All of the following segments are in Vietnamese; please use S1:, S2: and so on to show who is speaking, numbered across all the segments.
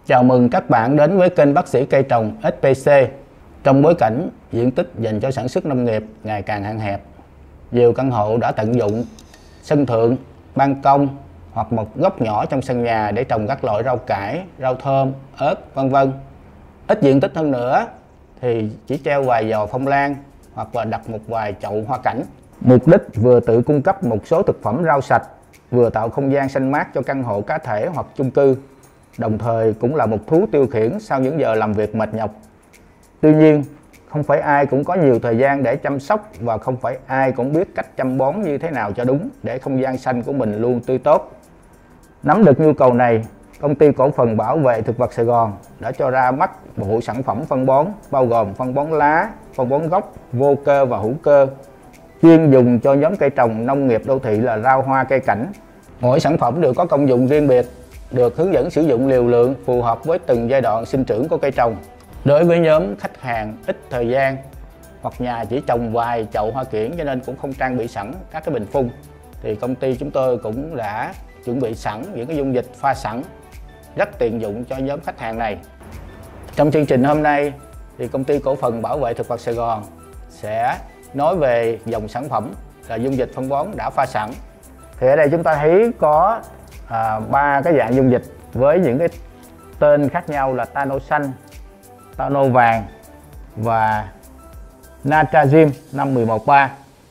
S1: Chào mừng các bạn đến với kênh Bác sĩ cây trồng SPC. Trong bối cảnh diện tích dành cho sản xuất nông nghiệp ngày càng hạn hẹp, nhiều căn hộ đã tận dụng sân thượng, ban công hoặc một góc nhỏ trong sân nhà để trồng các loại rau cải, rau thơm, ớt, vân vân. Ít diện tích hơn nữa thì chỉ treo vài giò phong lan hoặc là đặt một vài chậu hoa cảnh. Mục đích vừa tự cung cấp một số thực phẩm rau sạch, vừa tạo không gian xanh mát cho căn hộ cá thể hoặc chung cư, đồng thời cũng là một thú tiêu khiển sau những giờ làm việc mệt nhọc. Tuy nhiên, không phải ai cũng có nhiều thời gian để chăm sóc và không phải ai cũng biết cách chăm bón như thế nào cho đúng để không gian xanh của mình luôn tươi tốt. Nắm được nhu cầu này, Công ty Cổ phần Bảo vệ Thực vật Sài Gòn đã cho ra mắt bộ sản phẩm phân bón bao gồm phân bón lá, phân bón gốc, vô cơ và hữu cơ, chuyên dùng cho nhóm cây trồng nông nghiệp đô thị là rau hoa cây cảnh. Mỗi sản phẩm đều có công dụng riêng biệt, được hướng dẫn sử dụng liều lượng phù hợp với từng giai đoạn sinh trưởng của cây trồng. Đối với nhóm khách hàng ít thời gian hoặc nhà chỉ trồng vài chậu hoa kiển cho nên cũng không trang bị sẵn các cái bình phun, thì công ty chúng tôi cũng đã chuẩn bị sẵn những cái dung dịch pha sẵn rất tiện dụng cho nhóm khách hàng này. Trong chương trình hôm nay thì Công ty Cổ phần Bảo vệ Thực vật Sài Gòn sẽ nói về dòng sản phẩm là dung dịch phân bón đã pha sẵn. Thì ở đây chúng ta thấy có 3 cái dạng dung dịch với những cái tên khác nhau là Tano xanh, Tano vàng và Natrazim 5113.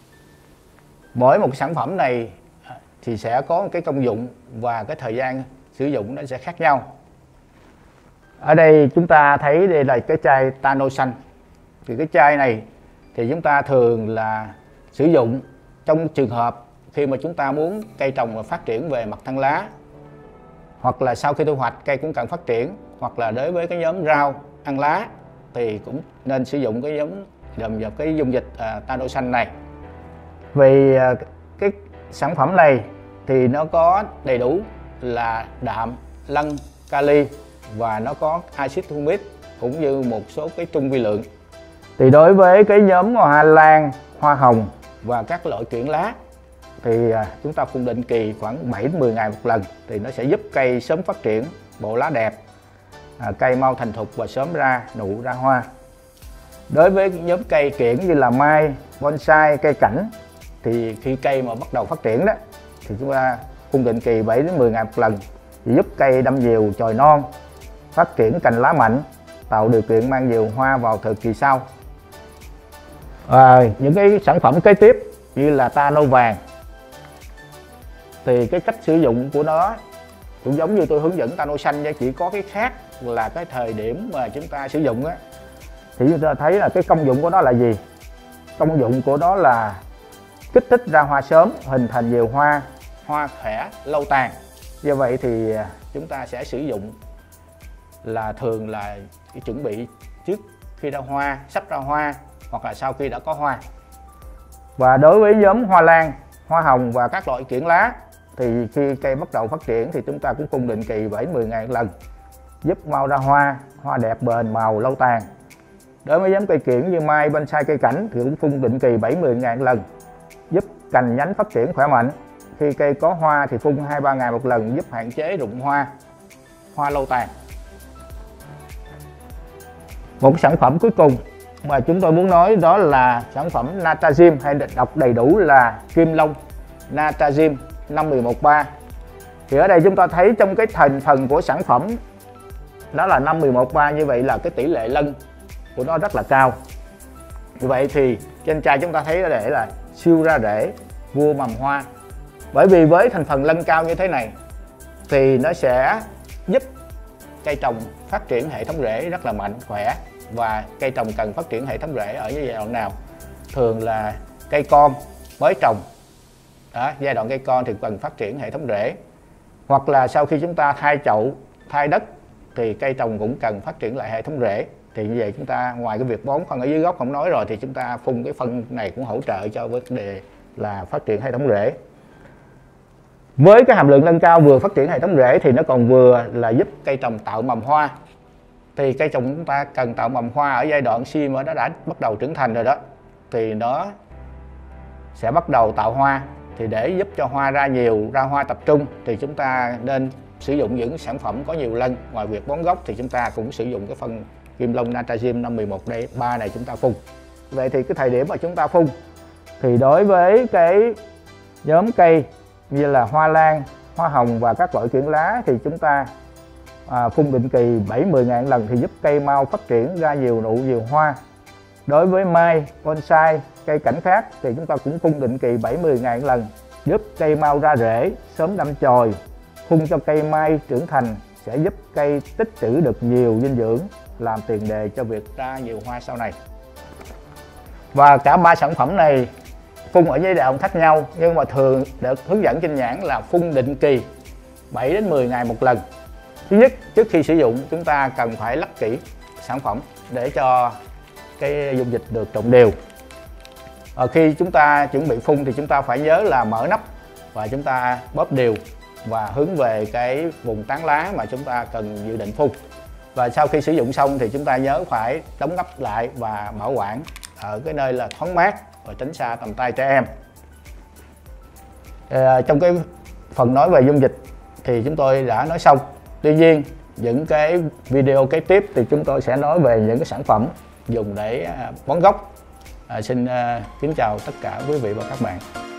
S1: Mỗi một cái sản phẩm này thì sẽ có một cái công dụng và cái thời gian sử dụng nó sẽ khác nhau. Ở đây chúng ta thấy đây là cái chai Tano xanh. Thì cái chai này thì chúng ta thường là sử dụng trong trường hợp khi mà chúng ta muốn cây trồng phát triển về mặt thân lá, hoặc là sau khi thu hoạch cây cũng cần phát triển, hoặc là đối với cái nhóm rau ăn lá thì cũng nên sử dụng cái cái dung dịch Tano xanh này. Vì cái sản phẩm này thì nó có đầy đủ là đạm, lân, kali và nó có axit humic cũng như một số cái trung vi lượng. Thì đối với cái nhóm hoa lan, hoa hồng và các loại kiểng lá thì chúng ta phun định kỳ khoảng 7-10 ngày một lần thì nó sẽ giúp cây sớm phát triển, bộ lá đẹp, cây mau thành thục và sớm ra nụ ra hoa. Đối với nhóm cây kiểng như là mai, bonsai, cây cảnh thì khi cây mà bắt đầu phát triển đó thì chúng ta phun định kỳ 7-10 ngày một lần thì giúp cây đâm nhiều chồi non, phát triển cành lá mạnh, tạo điều kiện mang nhiều hoa vào thời kỳ sau. Những cái sản phẩm kế tiếp như là Tano vàng thì cái cách sử dụng của nó cũng giống như tôi hướng dẫn Tano xanh, chỉ có cái khác là cái thời điểm mà chúng ta sử dụng á. Thì chúng ta thấy là cái công dụng của nó là gì? Công dụng của nó là kích thích ra hoa sớm, hình thành nhiều hoa, hoa khỏe, lâu tàn. Do vậy thì chúng ta sẽ sử dụng là thường là chuẩn bị trước khi ra hoa, sắp ra hoa hoặc là sau khi đã có hoa. Và đối với nhóm hoa lan, hoa hồng và các loại kiểng lá thì khi cây bắt đầu phát triển thì chúng ta cũng phun định kỳ 7-10 ngày một lần, giúp mau ra hoa, hoa đẹp bền màu lâu tàn. Đối với nhóm cây kiểng như mai, bonsai, cây cảnh thì cũng phun định kỳ 7-10 ngày một lần, giúp cành nhánh phát triển khỏe mạnh. Khi cây có hoa thì phun 2-3 ngày một lần, giúp hạn chế rụng hoa, hoa lâu tàn. Một sản phẩm cuối cùng mà chúng tôi muốn nói đó là sản phẩm Natrazim, hay đọc đầy đủ là Kim Long Natrazim 5113. Thì ở đây chúng ta thấy trong cái thành phần của sản phẩm đó là 5113, như vậy là cái tỷ lệ lân của nó rất là cao. Như vậy thì trên chai chúng ta thấy nó để là siêu ra rễ, vua mầm hoa. Bởi vì với thành phần lân cao như thế này thì nó sẽ giúp cây trồng phát triển hệ thống rễ rất là mạnh, khỏe. Và cây trồng cần phát triển hệ thống rễ ở giai đoạn nào? Thường là cây con mới trồng đó, giai đoạn cây con thì cần phát triển hệ thống rễ, hoặc là sau khi chúng ta thay chậu, thay đất thì cây trồng cũng cần phát triển lại hệ thống rễ. Thì như vậy chúng ta ngoài cái việc bón phân ở dưới gốc không nói rồi thì chúng ta phun cái phân này cũng hỗ trợ cho vấn đề là phát triển hệ thống rễ. Với cái hàm lượng nâng cao vừa phát triển hệ thống rễ thì nó còn vừa là giúp cây trồng tạo mầm hoa. Thì cây trồng chúng ta cần tạo mầm hoa ở giai đoạn khi mà nó đã bắt đầu trưởng thành rồi đó thì nó sẽ bắt đầu tạo hoa. Thì để giúp cho hoa ra nhiều, ra hoa tập trung thì chúng ta nên sử dụng những sản phẩm có nhiều lân. Ngoài việc bón gốc thì chúng ta cũng sử dụng cái phân Kim Long Natrazim 511D3 này chúng ta phun. Vậy thì cái thời điểm mà chúng ta phun thì đối với cái nhóm cây như là hoa lan, hoa hồng và các loại quyển lá thì chúng ta phun định kỳ 7-10 ngàn lần thì giúp cây mau phát triển ra nhiều nụ nhiều hoa. Đối với mai, bonsai, cây cảnh khác thì chúng ta cũng phun định kỳ 7-10 ngàn lần giúp cây mau ra rễ, sớm đâm chồi. Phun cho cây mai trưởng thành sẽ giúp cây tích trữ được nhiều dinh dưỡng, làm tiền đề cho việc ra nhiều hoa sau này. Và cả 3 sản phẩm này phun ở giai đoạn khác nhau, nhưng mà thường được hướng dẫn trên nhãn là phun định kỳ 7-10 ngày một lần. Thứ nhất, trước khi sử dụng chúng ta cần phải lắc kỹ sản phẩm để cho cái dung dịch được trộn đều. Khi chúng ta chuẩn bị phun thì chúng ta phải nhớ là mở nắp và chúng ta bóp đều và hướng về cái vùng tán lá mà chúng ta cần dự định phun. Và sau khi sử dụng xong thì chúng ta nhớ phải đóng nắp lại và bảo quản ở cái nơi là thoáng mát và tránh xa tầm tay trẻ em. Trong cái phần nói về dung dịch thì chúng tôi đã nói xong. Tuy nhiên những cái video kế tiếp thì chúng tôi sẽ nói về những cái sản phẩm dùng để bón gốc. Xin kính chào tất cả quý vị và các bạn.